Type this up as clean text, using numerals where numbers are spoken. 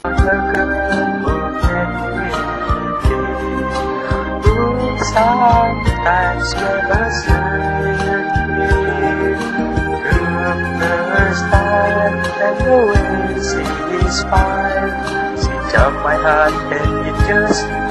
Sometimes never understand, and the ways it is fine. Sit up my heart and it just